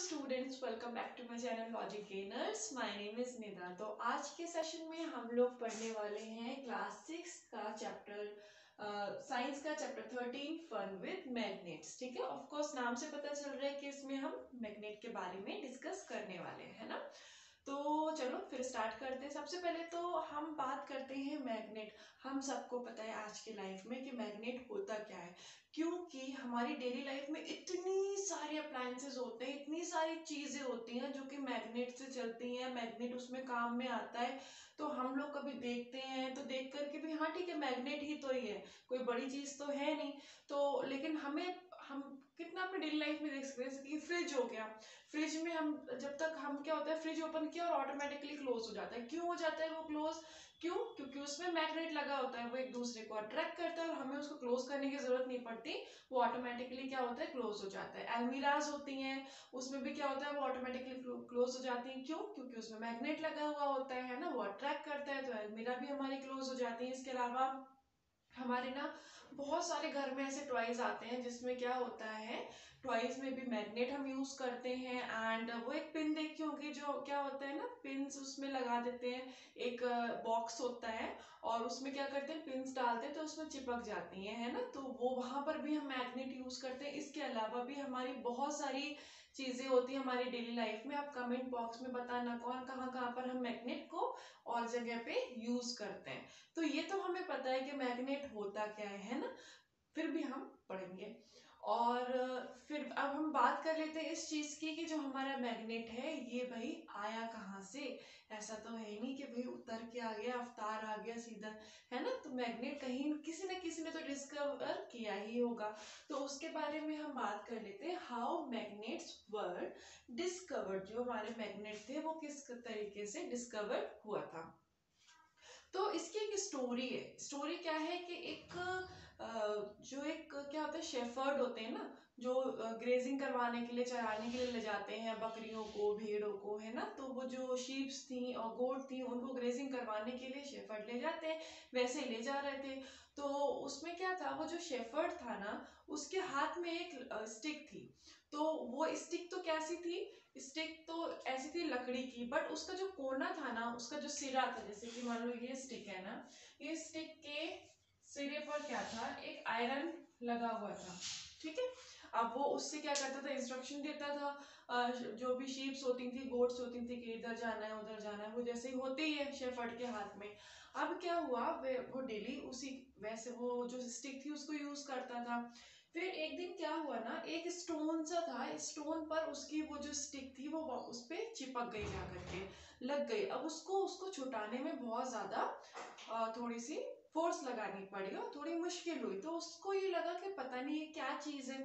Students, welcome back to my channel logic gainers. My name is Nida. तो आज के session में हम लोग पढ़ने वाले हैं क्लास 6 का चैप्टर साइंस का चैप्टर 13 फन विद मैग्नेट्स। ठीक है, ऑफ कोर्स नाम से पता चल रहा है कि इसमें हम मैग्नेट के बारे में डिस्कस करने वाले हैं, है ना। तो चलो फिर स्टार्ट करते हैं। सबसे पहले तो हम बात करते हैं मैग्नेट। हम सबको पता है आज के लाइफ में कि मैग्नेट होता क्या है, क्योंकि हमारी डेली लाइफ में इतनी सारी अप्लायंसेस होते हैं, इतनी सारी चीजें होती हैं जो कि मैग्नेट से चलती हैं, मैग्नेट उसमें काम में आता है। तो हम लोग कभी देखते हैं तो देख करके भी हाँ ठीक है, मैग्नेट ही तो ही है, कोई बड़ी चीज तो है नहीं। तो लेकिन हम कितना अपने डेली लाइफ में देख सकते हैं, जैसे कि फ्रिज हो गया। फ्रिज में हम जब तक हम क्या होता है, फ्रिज ओपन किया और ऑटोमेटिकली क्लोज हो जाता है। क्यों हो जाता है वो क्लोज? क्यों? क्योंकि उसमें मैग्नेट लगा होता है, वो एक दूसरे को अट्रैक्ट करता है और हमें उसको क्लोज करने की जरूरत नहीं पड़ती, वो ऑटोमेटिकली क्या होता है, क्लोज हो जाता है। अलमीराज होती हैं, उसमें भी क्या होता है, वो ऑटोमेटिकली क्लोज हो जाती हैं। क्यों? क्योंकि उसमें मैग्नेट लगा हुआ होता है ना, वो अट्रैक्ट करता है, तो अलमीरा भी हमारी क्लोज हो जाती है। इसके अलावा हमारे ना बहुत सारे घर में ऐसे टॉयज आते हैं जिसमें क्या होता है, टॉयज में भी मैग्नेट हम यूज करते हैं। एंड वो एक पिन देखी होगी, जो क्या होता है ना, पिन्स उसमें लगा देते हैं। एक बॉक्स होता है और उसमें क्या करते हैं, पिन्स डालते हैं तो उसमें चिपक जाती हैं, है ना। तो वो वहां पर भी हम मैग्नेट यूज करते हैं। इसके अलावा भी हमारी बहुत सारी चीजें होती है हमारी डेली लाइफ में। आप कमेंट बॉक्स में बताना कौन कहाँ कहाँ पर हम मैग्नेट को और जगह पे यूज करते हैं। तो ये तो हमें पता है कि मैग्नेट होता क्या है ना। फिर भी हम पढ़ेंगे। और फिर अब हम बात कर लेते हैं इस चीज की कि जो हमारा मैग्नेट है ये भाई आया कहाँ से। ऐसा तो है नहीं कि भाई उतर के आ गया, अवतार आ गया सीधा, है ना। तो मैग्नेट कहीं किसी न किसी ने तो डिस्कवर किया ही होगा। तो उसके बारे में हम बात कर लेते हैं, हाउ मैग्नेट्स वर डिस्कवर्ड। जो हमारे मैग्नेट थे वो किस तरीके से डिस्कवर हुआ था। तो इसकी एक स्टोरी है। स्टोरी क्या है कि एक जो एक क्या होता है, शेफर्ड होते हैं ना, जो ग्रेजिंग करवाने के लिए, चराने के लिए ले जाते हैं बकरियों को, भेड़ों को, है ना। तो वो जो शीप्स थी और गोट थी, उनको ग्रेजिंग करवाने के लिए शेफर्ड ले जाते हैं, वैसे ले जा रहे थे। तो उसमें क्या था, वो जो शेफर्ड था ना, उसके हाथ में एक स्टिक थी। तो वो स्टिक तो कैसी थी, स्टिक तो ऐसी थी लकड़ी की, बट उसका जो कोना था ना, उसका जो सिरा था, जैसे कि मान लो ये स्टिक है ना, ये स्टिक के सिरे पर क्या था, एक आयरन लगा हुआ था। ठीक है, अब वो उससे क्या करता था, इंस्ट्रक्शन देता था जो भी शीप्स होती थी, गोट्स होती थी कि इधर जाना है उधर जाना है, वो जैसे ही होते ही है शेफर्ड के हाथ में। अब क्या हुआ, वो डेली उसी वैसे वो जो स्टिक थी उसको यूज करता था। फिर एक दिन क्या हुआ ना, एक स्टोन सा था, स्टोन पर उसकी वो जो स्टिक थी वो उस पे चिपक गई, जाकर के लग गई। अब उसको उसको छुटाने में बहुत ज्यादा थोड़ी सी फोर्स लगानी पड़ी और थोड़ी मुश्किल हुई। तो उसको ये लगा कि पता नहीं ये क्या चीज है।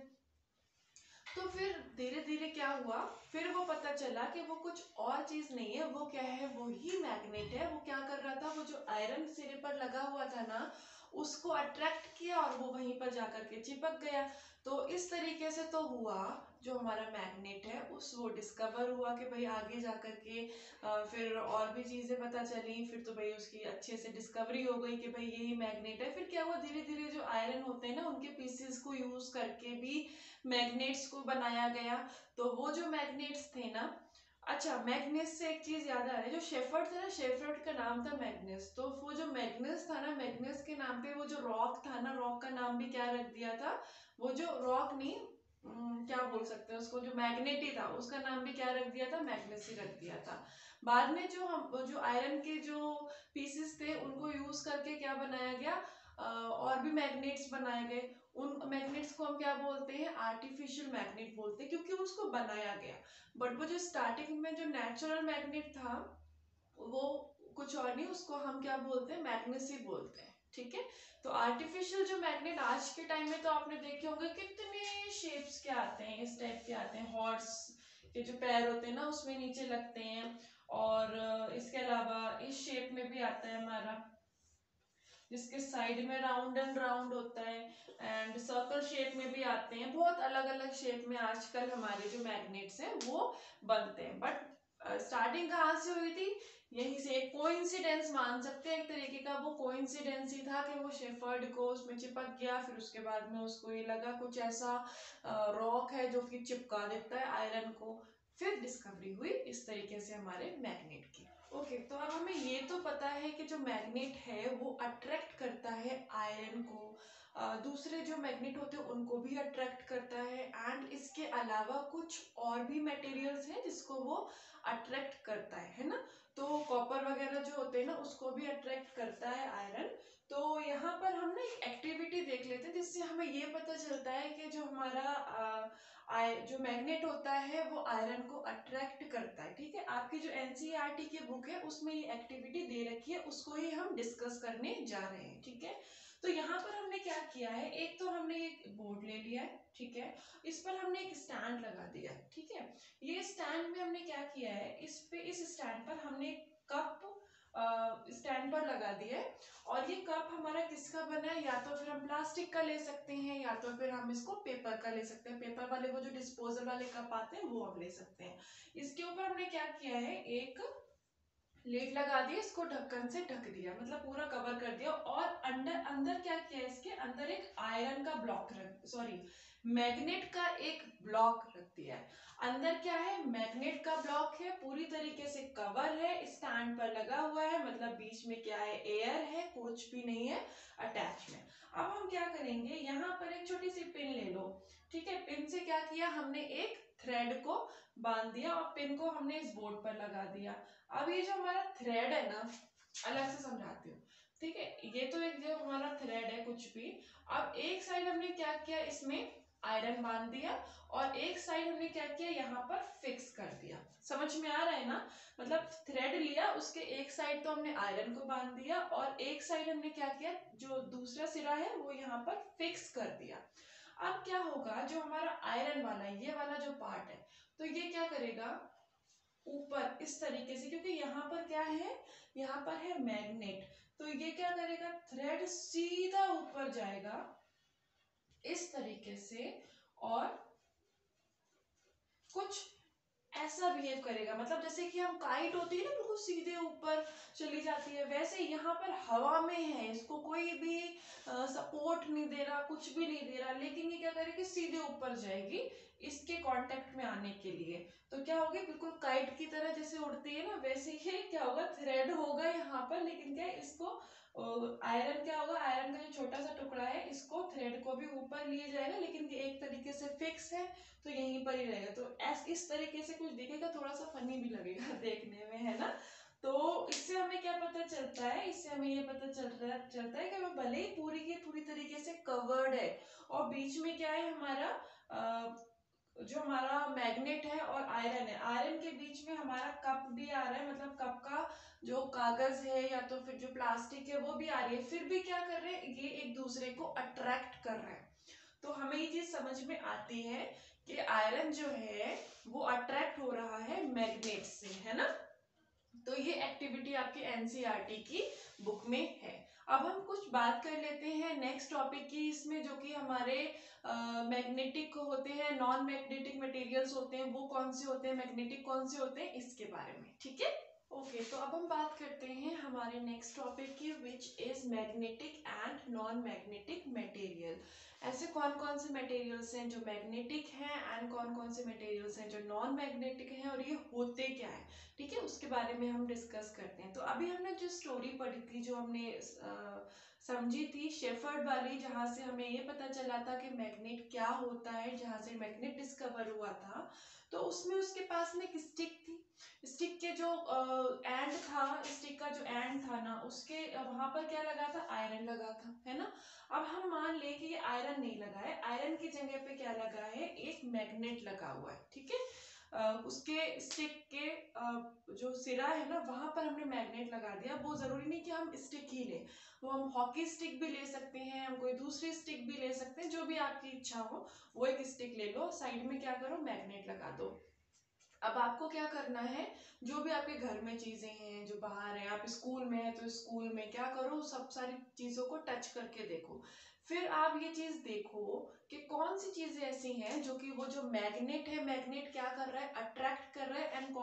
तो फिर धीरे धीरे क्या हुआ, फिर वो पता चला कि वो कुछ और चीज नहीं है, वो क्या है, वो ही मैग्नेट है। वो क्या कर रहा था, वो जो आयरन सिरे पर लगा हुआ था ना, उसको अट्रैक्ट किया और वो वहीं पर जाकर के चिपक गया। तो इस तरीके से तो हुआ, जो हमारा मैग्नेट है उस वो डिस्कवर हुआ कि भाई आगे जाकर के फिर और भी चीजें पता चली। फिर तो भाई उसकी अच्छे से डिस्कवरी हो गई कि भाई यही मैग्नेट है। फिर क्या हुआ, धीरे धीरे जो आयरन होते हैं ना, उनके पीसेस को यूज करके भी मैग्नेट्स को बनाया गया। तो वो जो मैग्नेट्स थे ना, अच्छा मैग्नेस से एक चीज याद आ रही है, जो शेफर्ड था ना, शेफर्ड का नाम था मैग्नेस। तो वो जो मैग्नेस था ना, मैग्नेस के नाम पे वो जो रॉक था ना, रॉक का नाम भी क्या रख दिया था, वो जो रॉक नहीं क्या बोल सकते हैं उसको, जो मैग्नेट ही था उसका नाम भी क्या रख दिया था, मैग्नेस ही रख दिया था। बाद में जो आयरन के जो पीसेस थे उनको यूज करके क्या बनाया गया, और भी मैग्नेट्स बनाए गए। उन मैग्नेट्स को हम क्या बोलते हैं, आर्टिफिशियल मैग्नेट बोलते हैं, क्योंकि उसको बनाया गया। बट वो जो स्टार्टिंग में जो नेचुरल मैग्नेट था वो कुछ और नहीं, उसको हम क्या बोलते हैं, मैग्नेस ही बोलते हैं। ठीक है, तो आर्टिफिशियल जो मैग्नेट आज के टाइम में तो आपने देखे होंगे कितने शेप्स के आते हैं, इस टाइप के आते हैं, हॉर्स के जो पैर होते हैं ना उसमें नीचे लगते हैं। और इसके अलावा इस शेप में भी आता है हमारा, जिसके साइड में राउंड एंड राउंड होता है। एंड सर्कल शेप में भी आते हैं, बहुत अलग अलग शेप में आजकल हमारे जो मैग्नेट्स हैं वो बनते हैं। बट स्टार्टिंग कहाँ से हुई थी, यहीं से। एक कोइंसिडेंस मान सकते हैं एक तरीके का, वो कोइंसिडेंस ही था कि वो शेफर्ड को उसमें चिपक गया। फिर उसके बाद में उसको ये लगा कुछ ऐसा रॉक है जो कि चिपका देता है आयरन को। फिर डिस्कवरी हुई इस तरीके से हमारे मैग्नेट की। ओके, तो अब हमें ये तो पता है कि जो मैग्नेट है वो अट्रैक्ट करता है आयरन को, दूसरे जो मैग्नेट होते हैं उनको भी अट्रैक्ट करता है, एंड इसके अलावा कुछ और भी मटेरियल्स हैं जिसको वो अट्रैक्ट करता है ना। तो कॉपर वगैरह जो होते हैं ना उसको भी अट्रैक्ट करता है आयरन। तो यहाँ पर हम ना एक एक्टिविटी देख लेते हैं जिससे हमें ये पता चलता है कि जो हमारा जो मैग्नेट होता है वो आयरन को अट्रैक्ट करता है। ठीक है, आपकी जो एनसीईआरटी की बुक है उसमें ये एक्टिविटी दे रखी है, उसको ही हम डिस्कस करने जा रहे हैं। ठीक है, तो यहाँ पर हमने क्या किया है, एक तो हमने एक बोर्ड ले लिया है, ठीक है, इस पर हमने एक स्टैंड लगा दिया है। ठीक है, ये स्टैंड में हमने क्या किया है, इस स्टैंड पर हमने कप स्टैंड पर लगा दिया है, और ये कप हमारा किसका बना है, या तो फिर हम प्लास्टिक का ले सकते हैं या तो फिर हम इसको पेपर का ले सकते हैं। पेपर वाले वो जो डिस्पोजल वाले कप आते हैं वो हम ले सकते हैं। इसके ऊपर हमने क्या किया है, एक लेड लगा दी, इसको ढक्कन से ढक दिया, मतलब पूरा कवर कर दिया, और अंदर अंदर क्या किया, इसके अंदर एक आयरन का ब्लॉक मैग्नेट का एक ब्लॉक रख दिया है। अंदर क्या है, मैग्नेट का ब्लॉक है, पूरी तरीके से कवर है, स्टैंड पर लगा हुआ है, मतलब बीच में क्या है, एयर है, कुछ भी नहीं है अटैच में। अब हम क्या करेंगे, यहाँ पर एक छोटी सी पिन ले लो। ठीक है, पिन से क्या किया हमने, एक थ्रेड को बांध दिया और पिन को हमने इस बोर्ड पर लगा दिया। अब ये जो हमारा थ्रेड है ना, अलग से समझाती हूँ। ठीक है, ये तो एक जो हमारा थ्रेड है कुछ भी, अब एक साइड हमने क्या किया, इसमें आयरन बांध दिया, और एक साइड हमने क्या किया, यहाँ पर फिक्स कर दिया। समझ में आ रहा है ना, मतलब थ्रेड लिया, उसके एक साइड तो हमने आयरन को बांध दिया, और एक साइड हमने क्या किया, जो दूसरा सिरा है वो यहाँ पर फिक्स कर दिया। अब क्या होगा, जो हमारा आयरन वाला ये वाला जो पार्ट है, तो ये क्या करेगा, ऊपर इस तरीके से, क्योंकि यहाँ पर क्या है, यहाँ पर है मैग्नेट, तो ये क्या करेगा, थ्रेड सीधा ऊपर जाएगा इस तरीके से, और कुछ ऐसा बिहेव करेगा, मतलब जैसे कि हम काइट होती है ना, बिल्कुल सीधे ऊपर चली जाती है, वैसे यहाँ पर हवा में है, इसको कोई भी सपोर्ट नहीं दे रहा, कुछ भी नहीं दे रहा, लेकिन ये क्या करेगी, सीधे ऊपर जाएगी इसके कांटेक्ट में आने के लिए। तो क्या होगी, बिल्कुल काइट की तरह जैसे उड़ती है ना, वैसे ही क्या होगा, थ्रेड होगा यहाँ पर, लेकिन क्या है, इसको आयरन क्या होगा, आयरन का जो छोटा सा टुकड़ा है, इसको थ्रेड को भी ऊपर लिए जाएगा, लेकिन ये एक तरीके से फिक्स है तो यहीं पर ही रहेगा। तो इस तरीके से कुछ दिखेगा, थोड़ा सा फनी भी लगेगा देखने में, है ना। तो इससे हमें क्या पता चलता है, इससे हमें ये पता चलता है कि वो भले ही पूरी की पूरी तरीके से कवर्ड है, और बीच में क्या है हमारा जो हमारा मैग्नेट है और आयरन है, आयरन के बीच में हमारा कप भी आ रहा है, मतलब कप का जो कागज है या तो फिर जो प्लास्टिक है वो भी आ रही है, फिर भी क्या कर रहे हैं, ये एक दूसरे को अट्रैक्ट कर रहे हैं। तो हमें ये चीज समझ में आती है कि आयरन जो है वो अट्रैक्ट हो रहा है मैग्नेट से, है ना। तो ये एक्टिविटी आपके एनसीईआरटी की बुक में है। अब हम कुछ बात कर लेते हैं नेक्स्ट टॉपिक की, इसमें जो कि हमारे मैग्नेटिक होते हैं, नॉन मैग्नेटिक मटेरियल्स होते हैं, वो कौन से होते हैं, मैग्नेटिक कौन से होते हैं, इसके बारे में। ठीक है, ओके, तो अब हम बात करते हैं हमारे नेक्स्ट टॉपिक की, which is magnetic and non magnetic material. ऐसे कौन कौन से मटेरियल्स हैं जो मैग्नेटिक हैं, एंड कौन कौन से मटेरियल्स हैं जो नॉन मैग्नेटिक हैं, और ये होते क्या है, ठीक है, उसके बारे में हम डिस्कस करते हैं। तो अभी हमने जो स्टोरी पढ़ी थी, जो हमने समझी थी शेफर्ड वाली, जहां से हमें ये पता चला था कि मैग्नेट क्या होता है, जहां से मैग्नेट डिस्कवर हुआ था, तो उसमें उसके पास में एक स्टिक थी, स्टिक के जो एंड था, स्टिक का जो एंड था ना, उसके वहां पर क्या लगा था, आयरन लगा था, है ना। अब हम मान ले कि ये आयरन नहीं लगा है, आयरन की जगह पे क्या लगा है, एक मैग्नेट लगा हुआ है। ठीक है, उसके स्टिक के जो सिरा है ना, वहां पर हमने मैग्नेट लगा दिया। वो जरूरी नहीं कि हम स्टिक ही ले, वो हम हॉकी स्टिक भी ले सकते हैं, हम कोई दूसरी स्टिक भी ले सकते हैं, जो भी आपकी इच्छा हो, वो एक स्टिक ले लो, साइड में क्या करो, मैग्नेट लगा दो। अब आपको क्या करना है, जो भी आपके घर में चीजें हैं, जो बाहर है, आप स्कूल में है तो स्कूल में क्या करो, सब सारी चीजों को टच करके देखो। फिर आप ये चीज देखो कि कौन सी चीजें ऐसी हैं जो कि वो जो मैग्नेट है, मैग्नेट क्या कर रहा है, अट्रैक्ट कर रहा है, एंड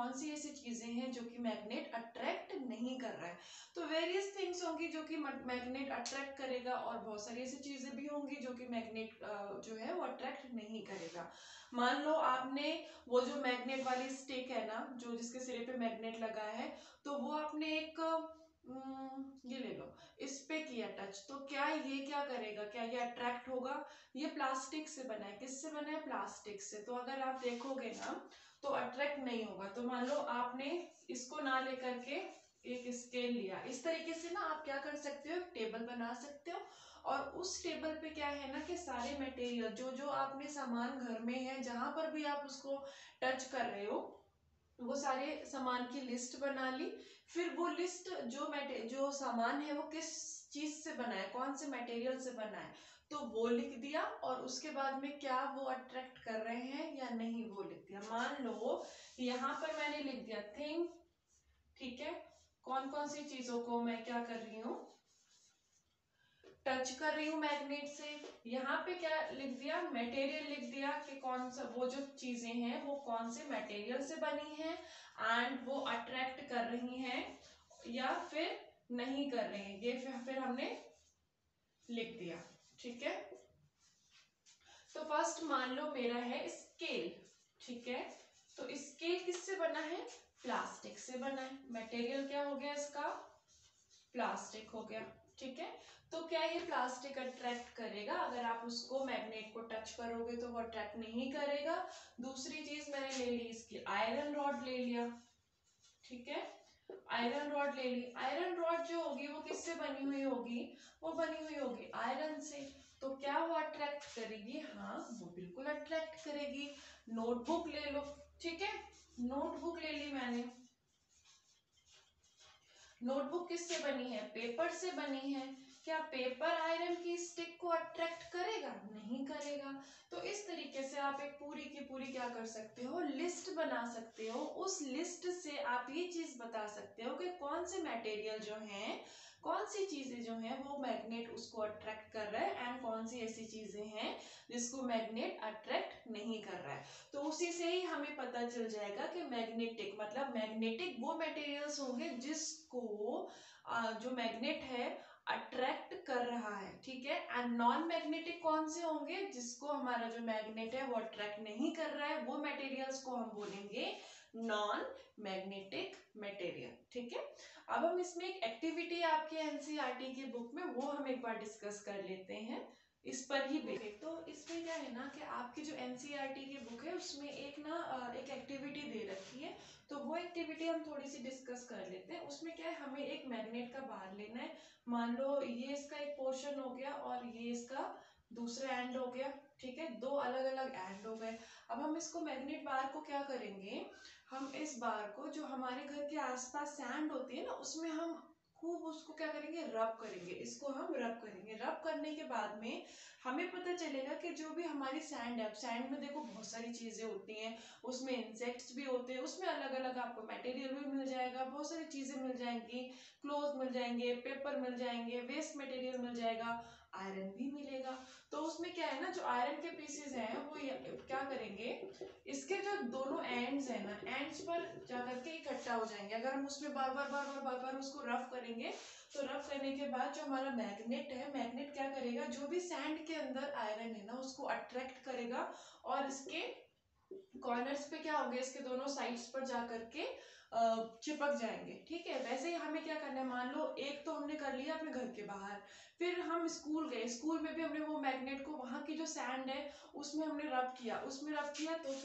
कौन सी ऐसी चीजें हैं जो कि मैग्नेट अट्रैक्ट नहीं कर रहा है। तो वेरियस थिंग्स होंगी जो कि मैग्नेट अट्रैक्ट करेगा और बहुत सारी ऐसी चीजें भी होंगी जो कि मैग्नेट जो है वो अट्रैक्ट नहीं करेगा। मान लो आपने वो जो मैग्नेट वाली स्टिक है ना, जो जिसके सिरे पे मैग्नेट लगा है, तो वो आपने एक ये ले लो, इस पे किया टच, तो क्या ये क्या करेगा, क्या ये अट्रैक्ट होगा? ये प्लास्टिक से बना है। किससे बना है? प्लास्टिक से। तो अगर आप देखोगे ना तो अट्रैक्ट नहीं होगा। तो मान लो आपने इसको ना लेकर के एक स्केल लिया, इस तरीके से ना आप क्या कर सकते हो, एक टेबल बना सकते हो और उस टेबल पे क्या है ना कि सारे मटेरियल जो जो आपने सामान घर में है, जहां पर भी आप उसको टच कर रहे हो, वो सारे सामान की लिस्ट बना ली। फिर वो लिस्ट जो सामान है वो किस चीज से बना है, कौन से मटेरियल से बना है, तो वो लिख दिया। और उसके बाद में क्या वो अट्रैक्ट कर रहे हैं या नहीं वो लिख दिया। मान लो यहाँ पर मैंने लिख दिया थिंग, ठीक है, कौन कौन सी चीजों को मैं क्या कर रही हूँ, टच कर रही हूँ मैग्नेट से। यहाँ पे क्या लिख दिया, मटेरियल लिख दिया कि कौन सा वो जो चीजें हैं वो कौन से मटेरियल से बनी है एंड वो अट्रैक्ट कर रही हैं या फिर नहीं कर रही हैं, ये फिर हमने लिख दिया। ठीक है, तो फर्स्ट मान लो मेरा है स्केल, ठीक है, तो स्केल किससे बना है? प्लास्टिक से बना है। मटेरियल क्या हो गया इसका? प्लास्टिक हो गया। ठीक है, तो क्या ये प्लास्टिक अट्रैक्ट करेगा? अगर आप उसको मैग्नेट को टच करोगे तो वो अट्रैक्ट नहीं करेगा। दूसरी चीज मैंने ले ली इसकी आयरन रॉड ले लिया, ठीक है, आयरन रॉड ले ली। आयरन रॉड जो होगी वो किससे बनी हुई होगी? वो बनी हुई होगी आयरन से। तो क्या वो अट्रैक्ट करेगी? हाँ, वो बिल्कुल अट्रैक्ट करेगी। नोटबुक ले लो, ठीक है, नोटबुक ले ली मैंने। नोटबुक किससे बनी है? पेपर से बनी है। क्या पेपर आयरन की स्टिक को अट्रैक्ट करेगा? नहीं करेगा। तो इस तरीके से आप एक पूरी की पूरी क्या कर सकते हो, लिस्ट बना सकते हो। उस लिस्ट से आप ये चीज बता सकते हो कि कौन से मटेरियल जो हैं, कौन सी चीजें जो हैं वो मैग्नेट उसको अट्रैक्ट कर रहा है एंड कौन सी ऐसी चीजें हैं जिसको मैग्नेट अट्रैक्ट नहीं कर रहा है। तो उसी से ही हमें पता चल जाएगा कि मैग्नेटिक मतलब मैग्नेटिक वो मटेरियल्स होंगे जिसको जो मैग्नेट है अट्रैक्ट कर रहा है। ठीक है, एंड नॉन मैग्नेटिक कौन से होंगे? जिसको हमारा जो मैग्नेट है वो अट्रैक्ट नहीं कर रहा है, वो मटेरियल्स को हम बोलेंगे नॉन मैग्नेटिक मटेरियल। ठीक है, अब हम इसमें एक एक्टिविटी आपके एनसीईआरटी की बुक में वो हम एक बार डिस्कस कर लेते हैं, इस पर ही बेटे। तो इसमें क्या है ना कि आपकी जो एनसीईआरटी की बुक है उसमें एक ना एक एक्टिविटी दे रखी है, तो वो एक्टिविटी हम थोड़ी सी डिस्कस कर लेते हैं। उसमें क्या है, हमें एक मैग्नेट का बार लेना है। मान लो ये इसका एक पोर्शन हो गया और ये इसका दूसरा एंड हो गया। ठीक है, दो अलग अलग एंड हो गए। अब हम इसको मैग्नेट बार को क्या करेंगे, हम इस बार को जो हमारे घर के आसपास सैंड होती है ना उसमें हम खूब उसको क्या करेंगे, रब करेंगे। इसको हम रब करेंगे। रब करने के बाद में हमें पता चलेगा कि जो भी हमारी सैंड है, सैंड में देखो बहुत सारी चीजें होती हैं, उसमें इंसेक्ट्स भी होते हैं, उसमें अलग अलग आपको मटेरियल भी मिल जाएगा, बहुत सारी चीजें मिल जाएंगी, क्लोथ मिल जाएंगे, पेपर मिल जाएंगे, वेस्ट मटेरियल मिल जाएगा, आयरन भी मिलेगा। तो उसमें क्या है ना, जो आयरन के पीसेस हैं वो क्या करेंगे, इसके जो दोनों एंड्स है ना, एंड्स पर जाकर के इकट्ठा हो जाएंगे। अगर हम उसमें बार बार बार बार बार बार उसको रफ करेंगे तो रफ करने के बाद जो हमारा मैग्नेट है, मैग्नेट क्या करेगा, जो भी सैंड के अंदर आयरन है ना उसको अट्रैक्ट करेगा और इसके कॉर्नर्स पे क्या होंगे, इसके दोनों साइड्स पर जाकर के चिपक जाएंगे। ठीक है, वैसे ही हमें क्या करना है, मान लो एक तो हमने कर लिया अपने घर के बाहर, फिर हम स्कूल गए, स्कूल में भी हमने वो मैग्नेट को वहां की जो सैंड है उसमें हमने रब किया, उसमें रब किया तो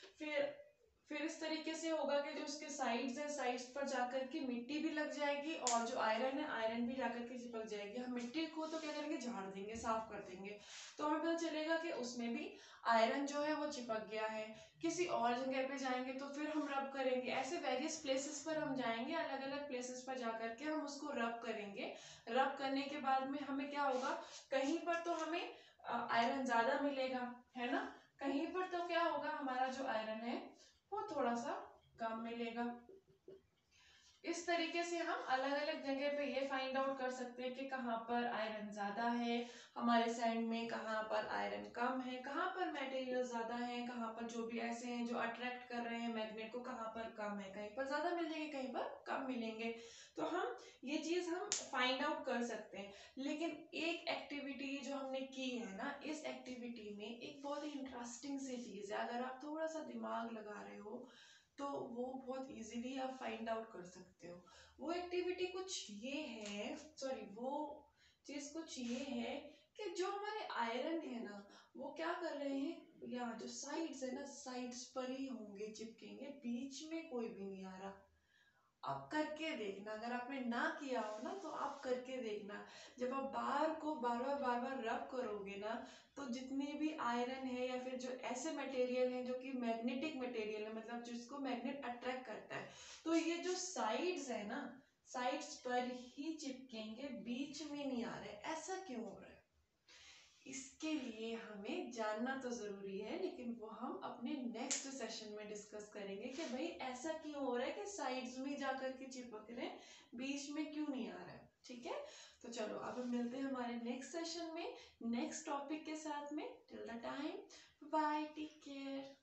फिर इस तरीके से होगा कि जो उसके साइड्स है, साइड्स पर जाकर के मिट्टी भी लग जाएगी और जो आयरन है, आयरन भी जाकर के चिपक जाएगी। हम मिट्टी को तो क्या करेंगे, झाड़ देंगे, साफ कर देंगे, तो हमें पता चलेगा कि उसमें भी आयरन जो है वो चिपक गया है। किसी और जगह पे जाएंगे तो फिर हम रब करेंगे। ऐसे वेरियस प्लेसेस पर हम जाएंगे, अलग अलग प्लेसेस पर जाकर के हम उसको रब करेंगे। रब करने के बाद में हमें क्या होगा, कहीं पर तो हमें आयरन ज्यादा मिलेगा, है ना, कहीं पर तो क्या होगा, हमारा जो आयरन है वो थोड़ा सा कम मिलेगा। इस तरीके से हम अलग अलग जगह पे ये फाइंड आउट कर सकते हैं कि कहाँ पर आयरन ज्यादा है हमारे सैंड में, कहाँ पर आयरन कम है, कहाँ पर मटेरियल ज्यादा है, कहाँ पर जो भी ऐसे हैं जो अट्रैक्ट कर रहे हैं मैग्नेट को, कहाँ पर कम है, कहीं पर ज्यादा मिल जाएंगे कहीं पर कम मिलेंगे। तो हम ये चीज हम फाइंड आउट कर सकते हैं। लेकिन एक एक्टिविटी जो हमने की है ना, इस एक्टिविटी में एक बहुत ही इंटरेस्टिंग सी चीज है, अगर आप थोड़ा सा दिमाग लगा रहे हो तो वो बहुत इजीली आप फाइंड आउट कर सकते हो। वो एक्टिविटी कुछ ये है, सॉरी वो चीज कुछ ये है कि जो हमारे आयरन है ना वो क्या कर रहे हैं, यहाँ जो साइड्स है ना साइड्स पर ही होंगे, चिपकेंगे, बीच में कोई भी नहीं आ रहा। आप करके देखना, अगर आपने ना किया हो ना तो आप करके देखना। जब आप बार को बार बार रब करोगे ना तो जितने भी आयरन है या फिर जो ऐसे मटेरियल है जो कि मैग्नेटिक मटेरियल है, मतलब जिसको मैग्नेट अट्रैक्ट करता है, तो ये जो साइड्स है ना साइड्स पर ही चिपकेंगे, बीच में नहीं आ रहे। ऐसा क्यों हो रहा है, इसके लिए हमें जानना तो जरूरी है, लेकिन वो हम अपने नेक्स्ट सेशन में डिस्कस करेंगे कि भाई ऐसा क्यों हो रहा है कि साइड्स में जाकर के चिपक रहे हैं, बीच में क्यों नहीं आ रहा है। ठीक है, तो चलो अब हम मिलते हैं हमारे नेक्स्ट सेशन में नेक्स्ट टॉपिक के साथ में। Till the time, bye, take care.